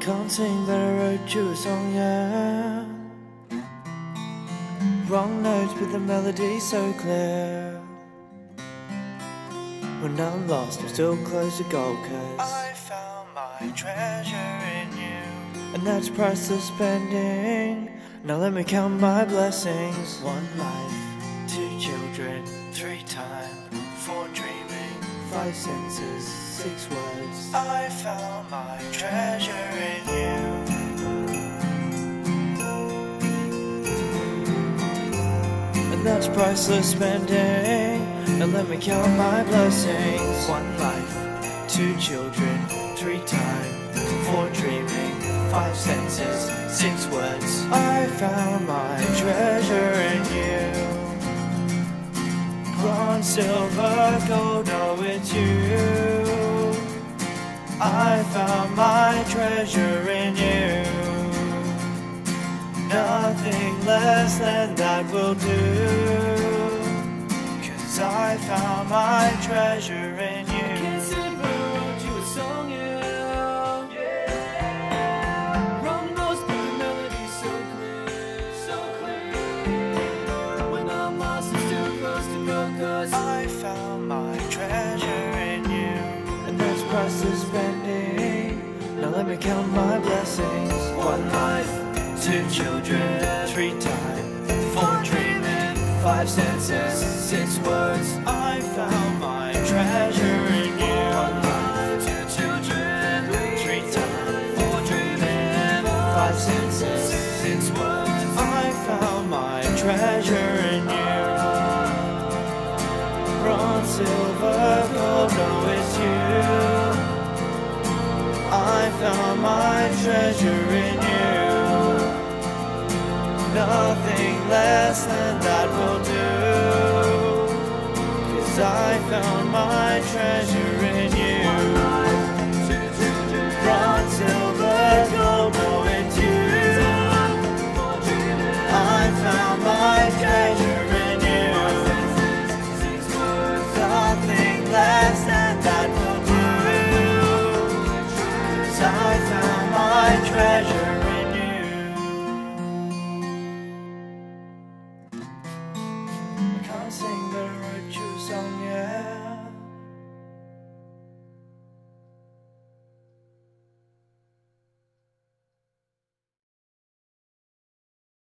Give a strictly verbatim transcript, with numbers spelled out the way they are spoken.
can't sing, but I wrote you a song, yeah. Wrong notes, but the melody so clear. When I'm lost, I'm still close to gold, cause I found my treasure in you, and that's priceless spending. Now let me count my blessings. One life, two children, three time, four dreaming, five senses, six words. I found my treasure in you, and that's priceless spending. Now let me count my blessings. One life, two children, three time, four dreaming, five senses, six words. I found my treasure in you. Bronze, silver, gold, oh it's you. I found my treasure in you. Nothing less than that will do, cause I found my treasure in you. Can't say but I wrote you a song, yeah, yeah. Wrong notes, but the melody's so clear, so clear. When I'm lost, I'm still close to go, cause I found my treasure in you, and that's priceless spending. Now let me count my blessings. One life, two children, three time, four dreaming, five senses, six words. I found my treasure in you. One life, two children, three time, four dreaming, five senses, six words. I found my treasure in you. Bronze, silver, gold, oh it's you. I found my treasure in you. Nothing less than that will do, cause I found my treasure